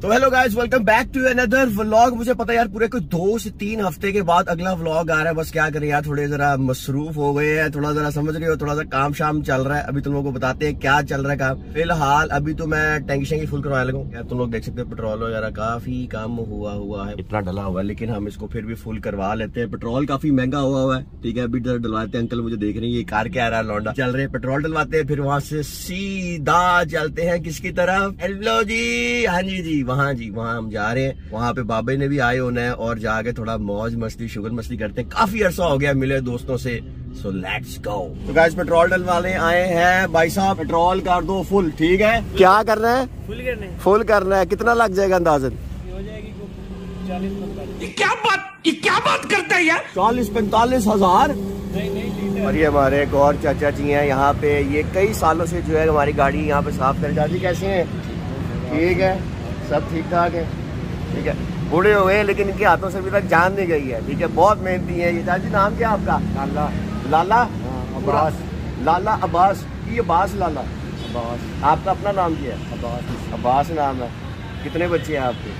तो hello guys, welcome back to another vlog. मुझे पता है यार पूरे कोई 2 से 3 हफ्ते के बाद अगला व्लॉग आ रहा है। बस क्या करें यार, थोड़े जरा मसरूफ हो गए हैं, थोड़ा जरा समझ रहे हो, थोड़ा सा काम शाम चल रहा है। अभी तुम लोगों को बताते हैं क्या चल रहा है काम। फिलहाल अभी तो मैं टैंकी शैंकी फुल करवाने लगा यार। तुम लोग देख सकते हो पेट्रोल वगैरह काफी कम हुआ है, इतना डला हुआ है, लेकिन हम इसको फिर भी फुल करवा लेते हैं। पेट्रोल काफी महंगा हुआ है, ठीक है। अभी जरा डलवाते हैं। अंकल मुझे देख रहे हैं, ये कार क्या आ रहा है, लौंडा चल रहे हैं। पेट्रोल डलवाते हैं, फिर वहां से सीधा चलते हैं किसकी तरफ। हेलो जी, हाँ जी, वहाँ हम जा रहे हैं। वहाँ पे बाबे ने भी आए होना है और जाके थोड़ा मौज मस्ती शुगर मस्ती करते हैं। काफी अरसा हो गया मिले दोस्तों से, सो लेट्स गो। तो गाइस पेट्रोल डलवाने आए हैं। भाई साहब पेट्रोल कर दो फुल, ठीक है। क्या करना है? फुल करना है। कितना लग जाएगा अंदाजन? हो जाएगी 40-45। क्या बात करता है यार? 40-45 हजार। नहीं और ये हमारे एक और चाचा जी हैं यहाँ पे, ये कई सालों से जो है हमारी गाड़ी यहाँ पे साफ कर जाती। कैसे हैं? ठीक है, सब ठीक ठाक है, ठीक है। बूढ़े हो गए लेकिन इनके हाथों से अभी तक जान नहीं गई है, ठीक है। बहुत मेहनती है ये। चाची नाम क्या आपका? लाला अब्बास। लाला अब्बास, ये अब्बास लाला अब्बास। आपका अपना नाम क्या है? अब्बास नाम है। कितने बच्चे हैं आपके?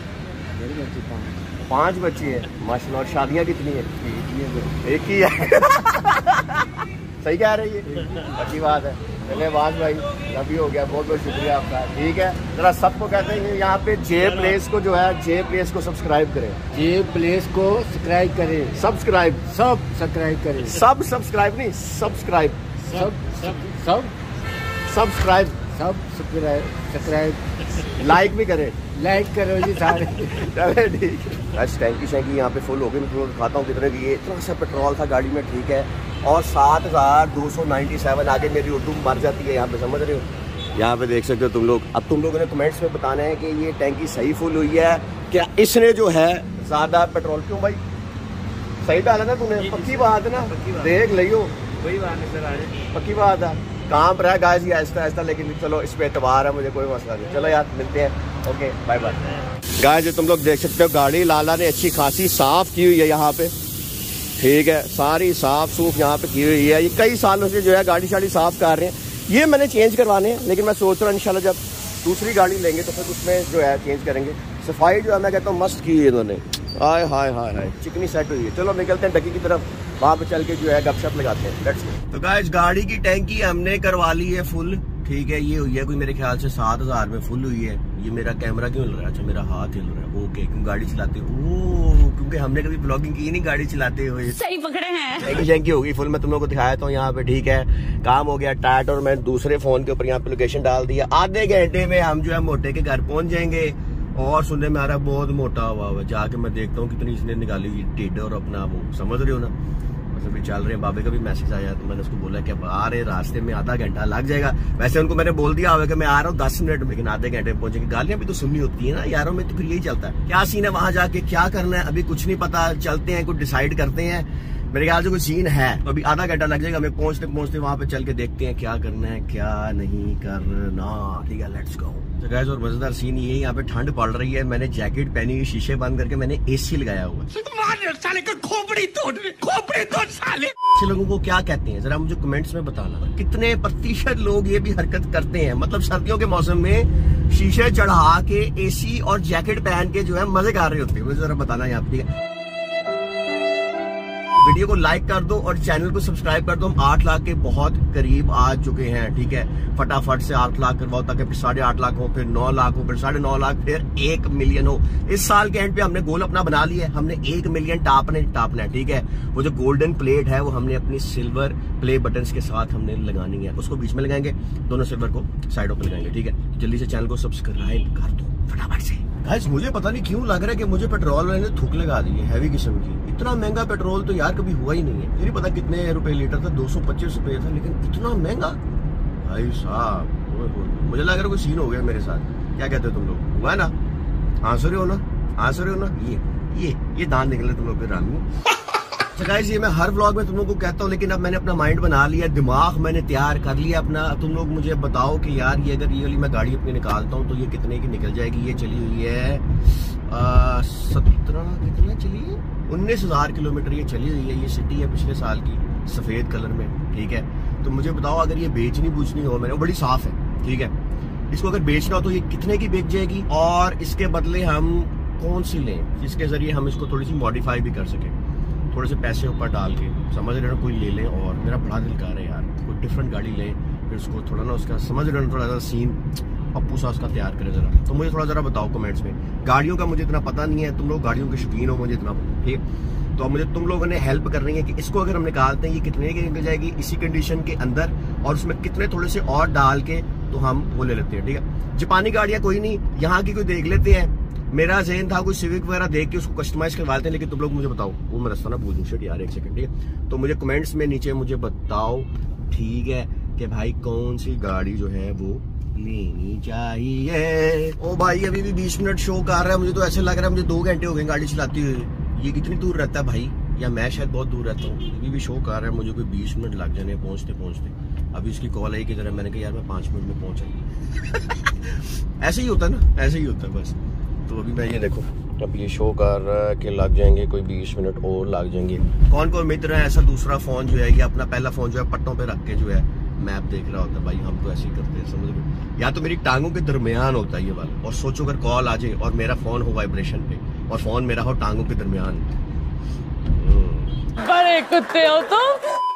5 बच्चे हैं माशाल्लाह। और शादियाँ कितनी है? एक ही है। सही कह रही है, अच्छी बात है। चले बात भाई, अभी हो गया। बहुत बहुत शुक्रिया आपका, ठीक है। जरा सबको कहते हैं यहाँ पे जे प्लेस को जो है, जे प्लेस को सब्सक्राइब करें। जे प्लेस को सब्सक्राइब करें। सब्सक्राइब, सब सब्सक्राइब करें। सब सब्सक्राइब नहीं, सब्सक्राइब, सब्सक्राइब लाइक भी करें। लाइक करो जी सारे। चले ठीक है। बस टैंकी शैंकी यहाँ पे फुल हो गई। मैं तुमको दिखाता हूँ कितने की। ये इतना सा पेट्रोल था गाड़ी में, ठीक है। और 7297 आगे मेरी उर्दू मर जाती है यहाँ पे, समझ रहे हो। यहाँ पे देख सकते हो तुम लोग। अब तुम लोगों ने कमेंट्स में बताना है कि ये टैंकी सही फुल हुई है क्या, इसने जो है ज्यादा पेट्रोल। क्यों भाई, सही डाला ना तूने? पक्की बात है ना? देख लियो, कोई बात नहीं सर, पक्की बात है। काम रहा गाइस ये आहिस्ता, लेकिन चलो इस पे एतबार है, मुझे कोई मसला नहीं। चलो यार मिलते हैं, ओके बाय बाय। गाइस तुम लोग देख सकते हो गाड़ी लाला ने अच्छी खासी साफ की हुई है यहाँ पे, ठीक है। सारी साफ सूफ यहाँ पे की हुई है। ये कई सालों से जो है गाड़ी शाड़ी साफ कर रहे हैं। ये मैंने चेंज करवाने हैं, लेकिन मैं सोच रहा हूँ इंशाल्लाह जब दूसरी गाड़ी लेंगे तो फिर उसमें जो है चेंज करेंगे। सफाई जो है मैं कहता हूँ मस्त की है इन्होंने। हाय हाय हाय हाय, चिकनी सेट हुई है। चलो निकलते हैं डकी की तरफ, वहाँ पे चल के जो है गपशप लगाते हैं। Let's go. तो गाइस गाड़ी की टैंकी हमने करवा ली है फुल, ठीक है। ये हुई है कोई मेरे ख्याल से 7000 में फुल हुई है। ये मेरा कैमरा क्यों हिल रहा है? अच्छा मेरा हाथ हिल रहा है, ओके। क्यों गाड़ी चलाते हो? क्योंकि हमने कभी ब्लॉगिंग की नहीं गाड़ी चलाते हुए। सही पकड़े हैं। टैंकी शैंकी हो गई फुल। मैं तुम लोगों को दिखाया था यहाँ पे, ठीक है। काम हो गया टाइट। और मैं दूसरे फोन के ऊपर यहाँ पे लोकेशन डाल दिया। आधे घंटे में हम जो है मोटे के घर पहुंच जाएंगे। और सुनने में आ रहा है बहुत मोटा हुआ है। जाके मैं देखता हूँ कितनी इसने निकाली हुई टिड और अपना वो, समझ रहे हो ना। अभी चल रहे हैं। बाबे का भी मैसेज आया तो मैंने उसको बोला कि अब आ रहे, रास्ते में आधा घंटा लग जाएगा। वैसे उनको मैंने बोल दिया होगा कि मैं आ रहा हूँ 10 मिनट में, लेकिन आधे घंटे में पहुंचेंगे। गालियां भी तो सुननी होती है ना यारों में, तो फिर यही चलता है। क्या सीन है वहां जाके, क्या करना है अभी कुछ नहीं पता। चलते हैं, कुछ डिसाइड करते हैं। मेरे ख्याल से कुछ सीन है तो अभी आधा घंटा लग जाएगा हमें पहुंचते वहां पे। चल के देखते हैं क्या करना है क्या नहीं करना, ठीक है। Let's go. तो गाइस और मजेदार सीन ये है, यहाँ पे ठंड पड़ रही है। मैंने जैकेट पहनी हुई, शीशे बंद करके मैंने एसी लगाया हुआ है। ऐसे लोगों को क्या कहते हैं जरा मुझे कमेंट्स में बताना। कितने प्रतिशत लोग ये भी हरकत करते हैं, मतलब सर्दियों के मौसम में शीशे चढ़ा के एसी और जैकेट पहन के जो है मजे कर रहे होते हैं, मुझे जरा बताना यहाँ पे, ठीक है। वीडियो को लाइक कर दो और चैनल को सब्सक्राइब कर दो। हम 8 लाख के बहुत करीब आ चुके हैं, ठीक है। फटाफट से 8 लाख करवाओ ताकि फिर 8.5 लाख हो, फिर 9 लाख हो, फिर 9.5 लाख, फिर 1 मिलियन हो। इस साल के एंड पे हमने गोल अपना बना लिया है। हमने 1 मिलियन टापना है, ठीक है। वो जो गोल्डन प्लेट है वो हमने अपनी सिल्वर प्ले बटन के साथ हमने लगानी है। उसको बीच में लगाएंगे, दोनों सिल्वर को साइडों पर लगाएंगे, ठीक है। जल्दी से चैनल को सब्सक्राइब कर दो फटाफट से। गाइस मुझे पता नहीं क्यों लग रहा है कि मुझे पेट्रोल वाले ने थूक लगा दी है हैवी किस्म की। इतना महंगा पेट्रोल तो यार कभी हुआ ही नहीं है। मुझे नहीं पता कितने रुपए लीटर था, 225 रुपए था, लेकिन इतना महंगा भाई साहब। मुझे लग रहा है कोई सीन हो गया मेरे साथ। क्या कहते हो तुम लोग? हुआ है ना? हंस रहे हो ना? ये दांत निकले तुम लोग के राम में। तो गाइस ये मैं हर व्लॉग में तुम लोगों को कहता हूँ, लेकिन अब मैंने अपना माइंड बना लिया, दिमाग मैंने तैयार कर लिया अपना। तुम लोग मुझे बताओ कि यार ये अगर ये वाली मैं गाड़ी अपनी निकालता हूँ तो ये कितने की निकल जाएगी। ये चली हुई है 17 कितना चली है 19,000 किलोमीटर ये चली हुई है। ये सिटी है पिछले साल की, सफेद कलर में, ठीक है। तो मुझे बताओ अगर ये बेचनी बूचनी हो, मैंने बड़ी साफ है, ठीक है। इसको अगर बेचना हो तो ये कितने की बिक जाएगी, और इसके बदले हम कौन सी लें जिसके जरिए हम इसको थोड़ी सी मॉडिफाई भी कर सकें, थोड़े से पैसे ऊपर डाल के, समझ रहे हो, कोई ले लें। और मेरा बड़ा दिल कर रहा है यार कोई डिफरेंट गाड़ी लें, फिर उसको थोड़ा ना उसका समझ रहे हो थोड़ा सा सीन पप्पू सा उसका तैयार करें जरा। तो मुझे थोड़ा जरा बताओ कमेंट्स में, गाड़ियों का मुझे इतना पता नहीं है, तुम लोग गाड़ियों के शौकीन हो, मुझे इतना ठीक। तो मुझे तुम लोगों ने हेल्प करनी है कि इसको अगर हम निकालते हैं ये कितने की निकल जाएगी इसी कंडीशन के अंदर, और उसमें कितने थोड़े से और डाल के तो हम वो ले लेते हैं, ठीक है। जापानी गाड़ियाँ कोई नहीं, यहाँ की कोई देख लेते हैं। मेरा ज़हन था कोई सिविक वगैरह देख के उसको कस्टमाइज करवा लेते हैं, लेकिन तुम लोग मुझे बताओ, वो मैं रास्ता ना भूल दूँ, यार एक सेकंड, ठीक है। तो मुझे कमेंट्स में नीचे मुझे बताओ, ठीक है, कि भाई कौन सी गाड़ी जो है वो लेनी चाहिए। ओ भाई अभी भी 20 मिनट शो कर रहा है, मुझे तो ऐसे लग रहा है मुझे 2 घंटे हो गए गाड़ी चलाती हुई। ये कितनी दूर रहता है भाई, या मैं शायद बहुत दूर रहता हूँ। अभी भी शो कर रहा है, मुझे कोई 20 मिनट लग जाने पहुंचते पहुंचते। अभी उसकी कॉल आई कि जरा, मैंने कहा यार मैं 5 मिनट में पहुंचा। ऐसे ही होता है ना, ऐसे ही होता है बस। तो अभी मैं ये देखो, अब ये शो कर रहा है कि लग जाएंगे कोई 20 मिनट और लग जाएंगे। कौन कौन मित्र है ऐसा दूसरा फोन जो है, ये अपना पहला फोन जो है पट्टों पे रख के जो है मैप देख रहा होता है। भाई हम तो ऐसे ही करते हैं, समझ लो, या तो मेरी टांगों के दरमियान होता है ये वाला, और सोचो अगर कॉल आ जाए और मेरा फोन हो वाइब्रेशन पे और फोन मेरा हो टांगों के दरमियान। बड़े कुत्ते हो तुम।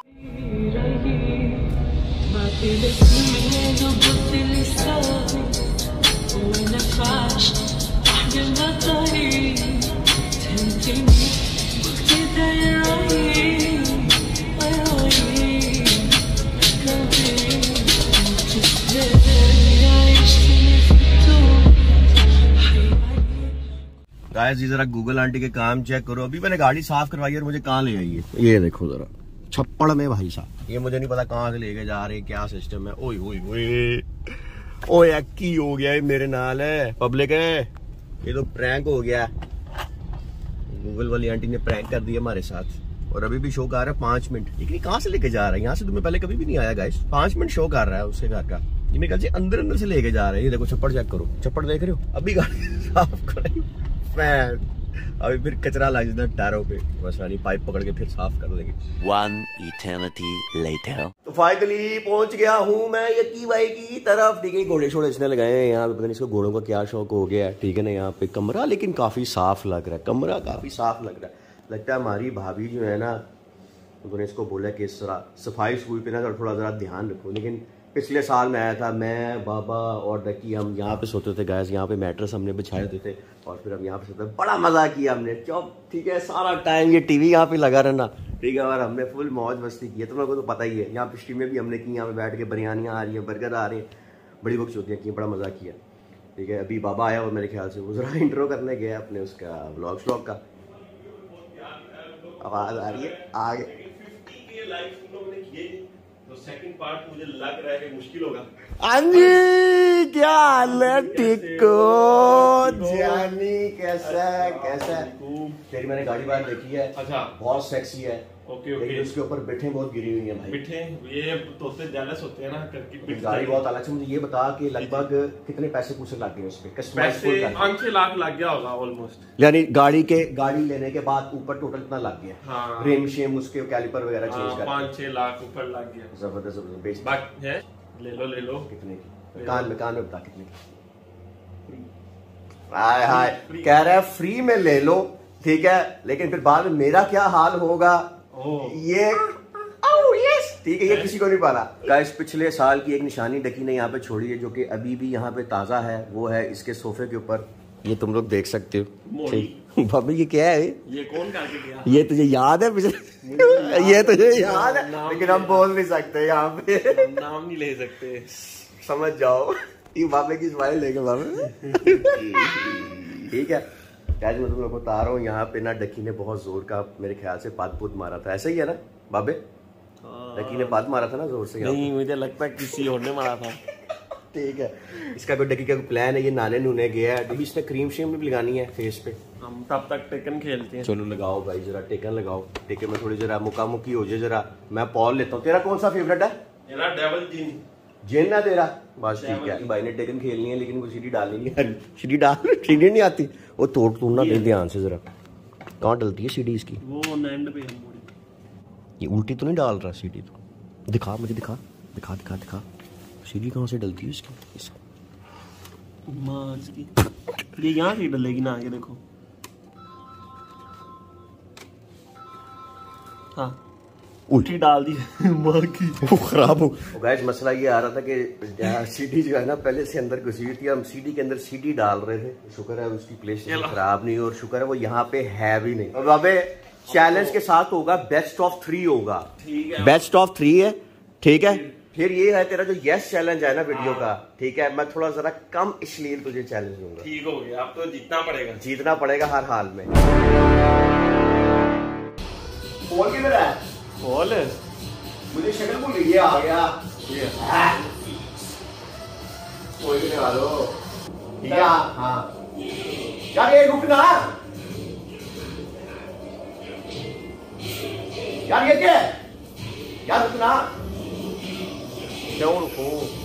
गाइस जरा गूगल आंटी के काम चेक करो। अभी मैंने गाड़ी साफ करवाई और मुझे कहाँ ले आई है, ये देखो जरा, छप्पड़ में भाई साहब। ये मुझे नहीं पता कहाँ से लेके जा रहे, क्या सिस्टम है। ओए ओए ओए ओए, की हो गया ये मेरे नाल है, पब्लिक है, ये तो प्रैंक हो गया। गूगल वाली आंटी ने प्रैंक कर दिया हमारे साथ, और अभी भी शो कर रहा है 5 मिनट। लेकिन कहाँ से लेके जा रहा है, यहाँ से तुम्हें पहले कभी भी नहीं आया गाइस। 5 मिनट शो कर रहा है उसके घर का, ये मेरे ख्याल से अंदर अंदर से लेके जा रहे हैं। ये देखो छप्पड़ चेक करो, छप्पड़ देख रहे हो। अभी गाड़ी साफ कराई, अभी फिर कचरा लग जाता है टायरों पे, बस नहीं, पाइप पकड़ के फिर साफ कर देंगे। 1 eternity later। तो फाइनली पहुंच गया हूँ मैं यक्की भाई की तरफ, ठीक है। घोड़े शोड़े इसने लगाए हैं यहाँ पे, पता नहीं इसको घोड़ों का क्या शौक हो गया है, ठीक है ना। यहाँ पे कमरा लेकिन काफी साफ लग रहा है, कमरा काफी साफ लग रहा है। लगता है हमारी भाभी जो है ना, उन्होंने इसको बोला कि इस तरह सफाई सफाई पे ना थोड़ा जरा ध्यान रखो। लेकिन पिछले साल मैं आया था, मैं बाबा और डक्की हम यहाँ पे सोते थे गैस, यहाँ पे मैट्रेस हमने बिछाए होते थे, और फिर हम यहाँ पे सोते थे। बड़ा मजा किया हमने, चौप, ठीक है, सारा टाइम ये टीवी यहाँ पे लगा रहना, ठीक है, और हमने फुल मौज मस्ती की है। तुम लोगों को तो पता ही है, यहाँ पे स्ट्रीमें भी हमने की, यहाँ पे बैठ के बिरयानियाँ आ रही हैं, बर्गर आ रहे हैं, बड़ी बकचोदियाँ की, बड़ा मजा किया, ठीक है। अभी बाबा आया और मेरे ख्याल से वो जरा इंट्रो करने गया अपने उसका व्लॉग श्लॉग का। आवाज आ रही है आगे, तो सेकंड पार्ट मुझे लग रहा है कि मुश्किल होगा। हाँ जी, क्या हाल है, ठीक हो जानी, कैसा है, कैसा है। तेरी मैंने गाड़ी बाहर देखी है, अच्छा, बहुत सेक्सी है। ओके ओके, उसके ऊपर बिठे बहुत गिरी हुई हैं भाई। बिठे ये तोते जेलस होते हैं ना करके, गाड़ी बहुत अलग से। मुझे ये बता कि लगभग कितने पैसे पूछे लग गए उस पे, पैसे 5-6 लाख लग गया होगा ऑलमोस्ट। यानी गाड़ी लेने के बाद ऊपर टोटल कितना लग गया? हाँ, रिम शेम उसके कैलिपर वगैरह चेंज कर 5-6 लाख ऊपर लग गया। जबरदस्त जबरदस्त। बात है, ले लो। कितने की? कान में बता कितने की? हाय हाय, कह रहा है फ्री में ले लो, ठीक है, लेकिन फिर बाद में मेरा क्या हाल होगा ये, यस, ठीक है, ये किसी को नहीं पता। गाइस पिछले साल की एक निशानी डकी ने यहाँ पे छोड़ी है, जो कि अभी भी यहाँ पे ताजा है, वो है इसके सोफे के ऊपर, ये तुम लोग देख सकते हो। भाभी ये क्या है, ये कौन करके गया? ये तुझे याद है पिछले ये तुझे याद है, लेकिन हम बोल नहीं सकते यहाँ पे, नाम नहीं ले सकते, समझ जाओ। ये बाबे की स्माइल लेके बाबे, ठीक है। क्या मैं तुम लोग को बता रहा हूँ, यहाँ पे ना डकी ने बहुत जोर का मेरे ख्याल से पाद मारा था, ऐसा ही है ना बाबे? डकी ने पाद मारा था ना जोर से? नहीं, मुझे लगता है किसी और ने मारा था। ठीक है, इसका कोई डकी का प्लान है, ये नाने नूने गया है। अभी इसने क्रीम श्रीम भी लगानी है फेस पे, हम तब तक टेकन खेलते हैं। चलो लगाओ भाई, जरा टेकन लगाओ, टेकन में थोड़ी जरा मुकामुकी हो जाए जरा। मैं पॉल लेता हूँ। तेरा कौन सा फेवरेट है? मेरा डेविल जिन है तेरा, बस ठीक है। भाई ने टेकन खेलनी है, लेकिन वो सीढ़ी डालनी नहीं आ रही, सीढ़ी नहीं आती, वो तोड़ना नहीं, ध्यान से जरा। कहाँ डलती है सीढ़ी इसकी? वो एंड पे। ये उल्टी तो नहीं डाल रहा सीढ़ी? तो दिखा मुझे, दिखा सीढ़ी कहाँ से डलती है इसकी? माँ इसकी ये यहाँ से डलेगी ना आगे देखो। हाँ उल्टी डाल दी माँ की, वो खराब हो। गाइस मसला ये आ रहा था कि सीडी जो है ना पहले से अंदर घुसी हुई थी, हम सीडी के अंदर सीडी डाल रहे थे। शुक्र है उसकी प्लेस खराब नहीं और शुक्र है वो यहाँ पे है भी नहीं। और बाबे चैलेंज के साथ होगा बेस्ट ऑफ 3 होगा, ठीक है? बेस्ट ऑफ 3 है, ठीक है? फिर ये है तेरा जो यस चैलेंज है ना वीडियो का, ठीक है? मैं थोड़ा जरा कम अश्लील तुझे चैलेंज दूंगा। ठीक हो गया, अब तो जीतना पड़ेगा, जीतना पड़ेगा हर हाल में। बोल किधर है? बोल मुझे शक्ल भूल गई, ये आ गया। कोई भी लगा दो, ठीक है? हाँ यार ये रुकना यार, ये क्या है यार, रुकना क्यों रुको?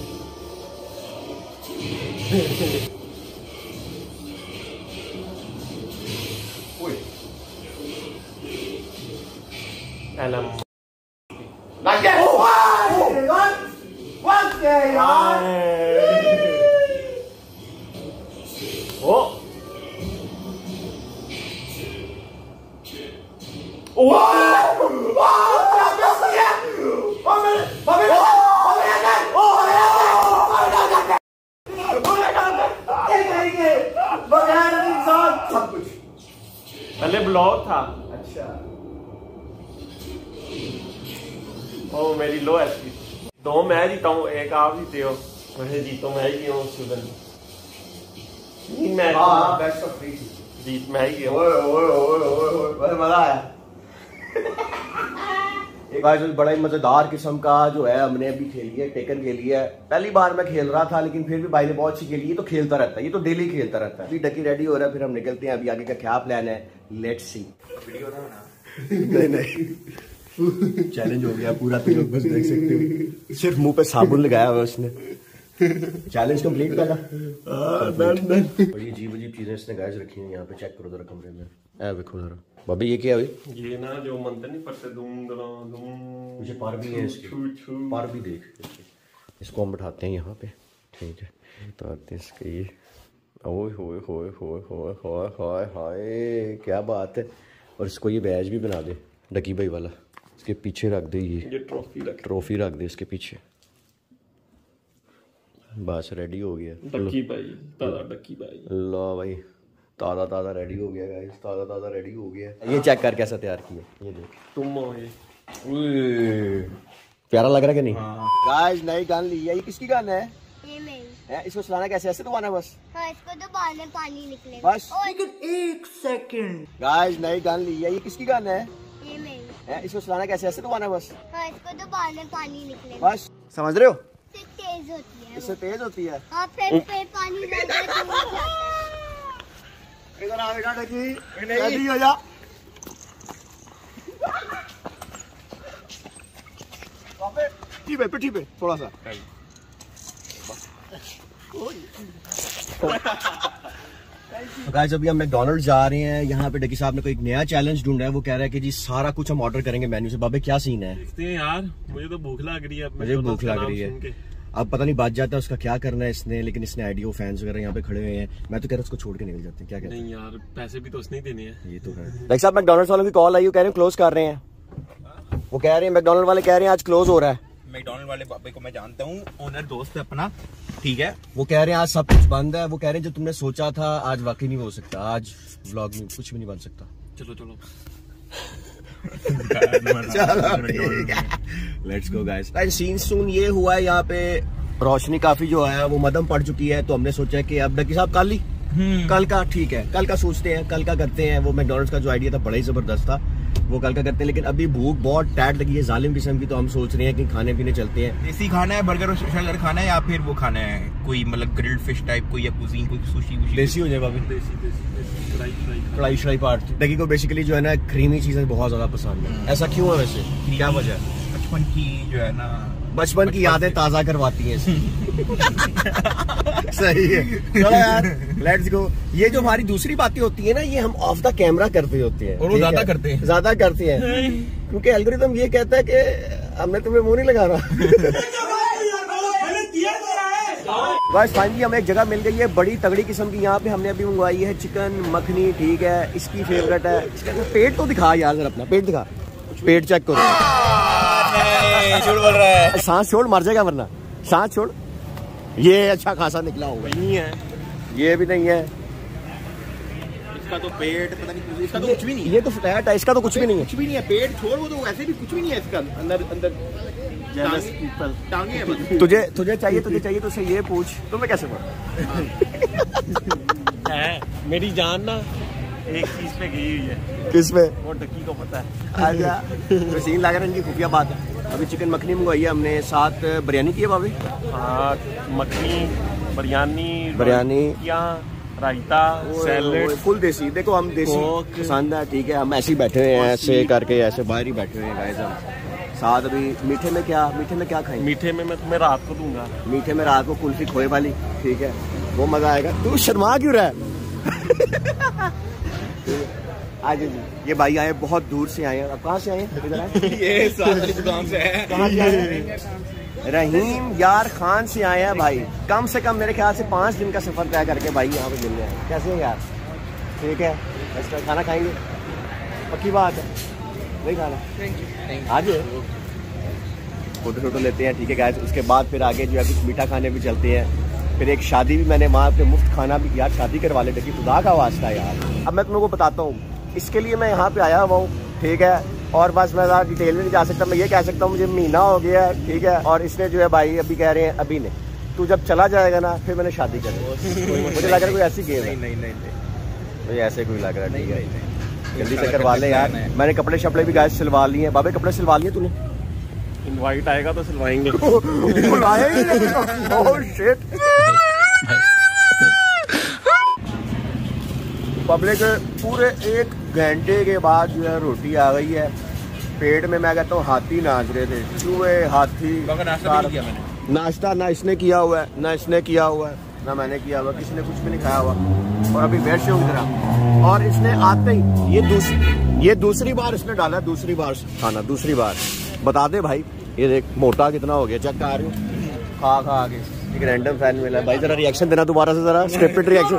एलम लग गया। ओ पहले ब्लॉग था। अच्छा ओ मेरी लो एचपी। 2 मैं जीता हूँ, 1 आप जीते हो। वैसे जीतो मैं ही गया हूँ स्टूडेंट। 3 मैच बेस्ट ऑफ 3 जीत मैं ही गया हूँ। ओए मजा आया। एक आज बड़ा ही मजेदार किस्म का जो है हमने अभी खेली है, टेकन खेली है। पहली बार मैं खेल रहा था लेकिन फिर भी भाई ने बहुत अच्छी खेली। ये तो खेलता रहता है, ये तो डेली खेलता रहता है। अभी डकी रेडी हो रहा है, फिर हम निकलते हैं। अभी आगे का क्या प्लान है, लेट्स सी। नहीं चैलेंज हो गया पूरा, तुम लोग बस देख सकते हो। सिर्फ मुंह पे साबुन लगाया हुआ उसने। चैलेंज कंप्लीट करा। बड़ी अजीब अजीब चीजें इसने गाइस रखी हैं यहाँ पे, चेक करो जरा कमरे में। देखो जरा बाबी ये क्या है? ये ना जो मंत्र नहीं पढ़ते, धूम धड़ाम धूम, मुझे पर भी है इसके, पर भी देख। इसको हम बैठाते हैं यहाँ पे, ठीक है? तो इसके ये ओए होए होए होए होए होए होए हाय क्या बात है। और इसको ये बैज भी बना दे डकी भाई वाला, इसके पीछे रख दे। ये ट्रॉफी रख दे इसके पीछे। बस रेडी हो गया डकी भाई, ताजा डकी भाई। लो भाई ताजा रेडी हो गया गाइस, ताजा रेडी हो गया। ये चेक कर कैसा तैयार किया, ये देख तुम हो ये। प्यारा लग रहा है कि नहीं? गाइस नई गन ली है। ये किसकी गन है? ये मेरी है। इसको चलाना कैसे? ऐसे दबाना बस? हाँ, इसको दबाने पानी निकलेगा बस। लेकिन 1 सेकंड। गाइस नई गन ली है। ये किसकी गन है? ये मेरी है। इसको चलाना कैसे? ऐसे दबाना बस? हाँ, इसको दबाने पानी निकलेगा बस। समझ रहे हो? इससे तेज होती है। इससे तेज होती है। हाँ, फिर पानी डालकर इधर आ बेटा डकी, रेडी हो जा। पिट्ठी पे थोड़ा सा। गाइस अभी हम मैकडॉनल्ड्स जा रहे हैं। यहाँ पे डकी साहब ने कोई एक नया चैलेंज ढूंढा है। वो कह रहा है कि जी सारा कुछ हम ऑर्डर करेंगे मेन्यू से। बाबे क्या सीन है? देखते हैं यार, मुझे तो भूख लग रही है। मुझे भूख लग रही है। अब पता नहीं बात जाता है उसका क्या करना है इसने, लेकिन इसने आईडियो फैंस वगैरह यहाँ पे खड़े हुए हैं। मैं तो कह रहा हूँ उसको छोड़ के निकल जाते हैं। क्या कहते हैं? नहीं यार, पैसे भी तो उसने ही देने हैं। ये तो है। डकी साहब मैकडॉनल्ड्स वालों की कॉल आई, वो कह रहे हैं क्लोज कर रहे हैं। वो कह रहे हैं मैकडॉनल्ड वाले कह रहे हैं आज क्लोज हो रहा है। मैकडॉनल्ड वाले बाबे को मैं जानता हूँ, ओनर दोस्त है अपना, ठीक है? वो कह रहे हैं आज सब कुछ बंद है। वो कह रहे हैं जो तुमने सोचा था आज वाकई नहीं हो सकता। आज व्लॉग में कुछ भी नहीं बन सकता। चलो let's go guys. Scene soon ये हुआ है यहाँ पे, रोशनी काफी जो है वो मदम पड़ चुकी है। तो हमने सोचा कि अब डकी साहब कल ही कल का, ठीक है कल का सोचते हैं, कल का करते हैं। वो मैकडॉनल्ड्स का जो आइडिया था बड़ा ही जबरदस्त था, वो कल का करते हैं। लेकिन अभी भूख बहुत टाइट लगी है जालिम किस्म की। तो हम सोच रहे हैं कि खाने पीने चलते हैं। देसी खाना है, बर्गर शर्गर खाना है, या फिर वो खाना है कोई मतलब ग्रिल्ड फिश टाइप कोई, या कुजीन कोई सुशी वुशी? देसी हो जाए बाबी, देसी कढ़ाई शढ़ाई पार्ट। डकी को बेसिकली जो है ना क्रीमी चीजें बहुत ज्यादा पसंद है। ऐसा क्यों है वैसे, क्या वजह है? बचपन की जो है ना, बचपन की यादें ताजा करवाती हैं। सही है। चलो यार लेट्स गो। ये जो हमारी दूसरी बातें होती है ना, ये हम ऑफ द कैमरा करते होते हैं। और वो ज्यादा करते हैं क्योंकि एल्गोरिथम ये कहता है कि हमने तुम्हें मुंह नहीं लगाना। गाइस फाइनली हमें एक जगह मिल गई है बड़ी तगड़ी किस्म की। यहाँ पे हमने अभी मंगवाई है चिकन मखनी, ठीक है, इसकी फेवरेट है। इसका पेट तो दिखा यार, जरा अपना पेट दिखा, पेट चेक करो। झूठ बोल रहा है। सांस छोड़, मर जाएगा वरना, सांस छोड़। ये अच्छा खासा निकला होगा, नहीं है, ये भी नहीं है। इसका तो पेट पता नहीं, इसका तो कुछ भी नहीं है। ये तो फ्लैट है, इसका तो कुछ भी नहीं है। कुछ भी नहीं है, पेट छोड़, वो तो वैसे भी कुछ भी नहीं है इसका अंदर टांगे हैं बस। तुझे चाहिए तो से ये पूछ, तुम्हें कैसे पता है? मेरी जान ना एक चीज पे गई हुई है। किस पे? वो डकी को पता है। आजा, तो सीन लग रहा है, इनकी खुफिया बात है। अभी चिकन मखनी मंगवाई है हमने, साथ बिरयानी की है भाभी। हाँ, मखनी, बिरयानी, रायता, सैलेड, फुल देसी। देखो हम देसी पसंद है, ठीक है, हम ऐसे ही बैठे हुए हैं, ऐसे करके ऐसे बाहर ही बैठे हुए हैं गाइस हम। साथ अभी मीठे में क्या खाएंगे? मीठे में मैं तुम्हें रात को दूंगा। मीठे में रात को कुल्फी खोए वाली, ठीक है, वो मजा आएगा। तू शर्मा क्यों रहा है? आज ये भाई आए, बहुत दूर से आए हैं। अब कहाँ से आए हैं? इधर आए। ये सारी दुकान से है। कहाँ से आए हैं? रहीम यार खान से आए हैं भाई। कम से कम मेरे ख्याल से 5 दिन का सफर तय करके भाई यहाँ पे मिल रहे हैं। कैसे हैं यार? ठीक है, एक्स्ट्रा खाना खाएंगे, पक्की बात है, नहीं खाना आज फोटो लेते हैं, ठीक है गाइस। उसके बाद फिर आगे जो है कुछ मीठा खाने भी चलते हैं। फिर एक शादी भी मैंने वहाँ पे मुफ्त खाना भी, यार शादी करवा ले, देखिए खुदा का वास्ता है यार। अब मैं तुम लोगों को बताता हूँ, इसके लिए मैं यहाँ पे आया हुआ हूँ, ठीक है, और बस मैं ज़्यादा डिटेल में नहीं जा सकता। मैं ये कह सकता हूँ मुझे महीना हो गया, ठीक है, और इसने जो है भाई अभी कह रहे हैं अभी नहीं, तू जब चला जाएगा ना फिर मैंने शादी कर मुझे लग रहा है कोई ऐसी गेम है। नहीं मुझे ऐसे कोई लग रहा है, ठीक है, जल्दी से करवा ले यार। मैंने कपड़े शपड़े भी गाइस सिलवा लिए हैं। बाबे कपड़े सिलवा लिए तूने? इनवाइट आएगा तो सिलवाएंगे। पब्लिक पूरे 1 घंटे के बाद जो है रोटी आ गई है पेट में। मैं कहता हूँ हाथी नाच रहे थे, चूहे, हाथी। नाश्ता ना इसने किया हुआ है, ना इसने किया हुआ है, ना मैंने किया हुआ, किसी ने कुछ भी नहीं खाया हुआ। और अभी वेट से उतरा, और इसने आते ही ये दूसरी बार इसने डाला, दूसरी बार खाना, दूसरी बार। बता दे भाई, ये देख मोटा कितना हो गया, चेक कर रही हूँ, खा के एक रैंडम फैन मिला भाई। जरा रिएक्शन देना दोबारा से, जरा स्क्रिप्टेड रिएक्शन।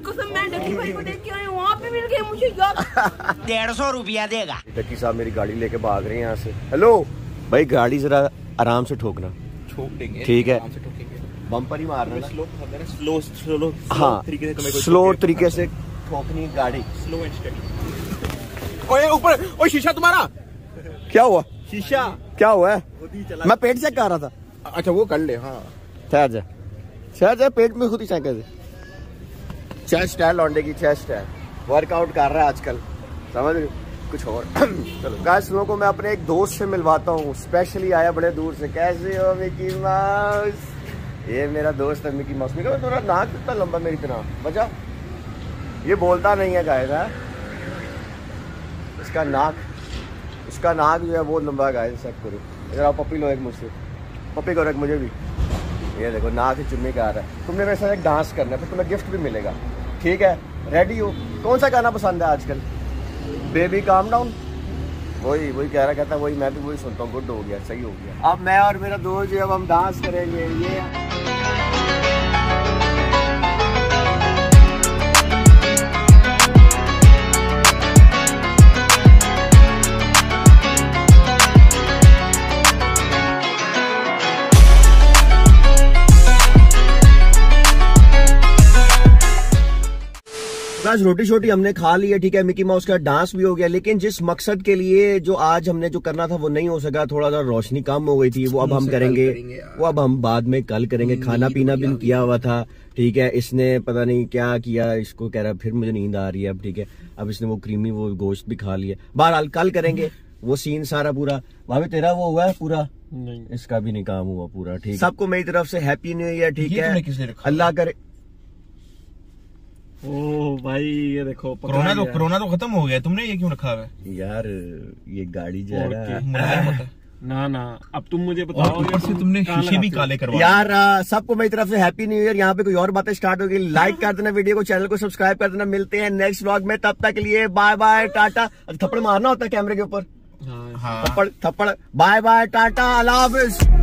150 रुपया देगा। डक्की साहब मेरी गाड़ी लेके भाग रहे हैं यहाँ से। हेलो भाई, गाड़ी जरा आराम से ठोकना, ठोक देंगे, ठीक है, बम्पर ही मारना, स्लो, हाँ स्लो तरीके से ठोकनी गाड़ी, स्लो एंड स्टेडी। ओए ऊपर, ओए शीशा तुम्हारा क्या हुआ? शीशा क्या हुआ है? मैं पेट चेक कर रहा था। अच्छा वो कर ले, हाँ ठहर जा, पेट में खुद ही चेक कर दे। चेस्ट है लौंडे की, चेस्ट है, वर्कआउट कर रहा है आजकल, समझ रहे कुछ और। चलो गाइस, लोगों को मैं अपने एक दोस्त से मिलवाता हूँ, स्पेशली आया बड़े दूर से। कैसे हो मिकी माउस? ये मेरा दोस्त है मिकी माउस। मिकी, तुम्हारा नाक कितना लंबा मेरी तरह, बचा। ये बोलता नहीं है गाइस, है इसका नाक जो है वो लंबा गाइस, चेक करो। इधर आओ, पप्पी लो एक मुझसे, पप्पी करो एक मुझे भी। ये देखो नाक से चुम्मी का आ रहा है। तुमने मेरे साथ एक डांस करना है, फिर तुम्हें गिफ्ट भी मिलेगा, ठीक है? रेडी हो? कौन सा गाना पसंद है आजकल? बेबी काम डाउन, वही कहता है, वही मैं भी वही सुनता हूँ। गुड हो गया, सही हो गया। अब मैं और मेरा दोस्त जो है हम डांस करेंगे। ये रोटी शोटी हमने खा ली है, ठीक है, मिकी माउस का डांस भी हो गया। लेकिन जिस मकसद के लिए जो आज हमने जो करना था वो नहीं हो सका, थोड़ा सा रोशनी कम हो गई थी, वो अब हम करेंगे, वो अब हम बाद में कल करेंगे। खाना पीना भी किया हुआ था, ठीक है, इसने पता नहीं क्या किया, इसको कह रहा फिर मुझे नींद आ रही है अब, ठीक है, अब इसने वो क्रीमी वो गोश्त भी खा लिया। बहरहाल कल करेंगे वो सीन सारा पूरा। भाभी तेरा वो हुआ है पूरा? नहीं, इसका भी नहीं काम हुआ पूरा, ठीक है। सबको मेरी तरफ से हैप्पी न्यू ईयर, ठीक है, अल्लाह करे। ओह भाई ये देखो, कोरोना तो खत्म हो गया, तुमने ये क्यों रखा है यार? ये गाड़ी जो है ना अब तुम मुझे बताओ, ऊपर से तुमने शीशे भी काले करवा यार। सबको मेरी तरफ से हैप्पी न्यू ईयर। यहाँ पे कोई और बातें स्टार्ट होगी, लाइक कर देना वीडियो को, चैनल को सब्सक्राइब कर देना। मिलते हैं नेक्स्ट व्लॉग में, तब तक के लिए बाय बाय टाटा। थप्पड़ मारना होता है कैमरे के ऊपर, थप्पड़, बाय बाय टाटा, अल्लाह हाफिज।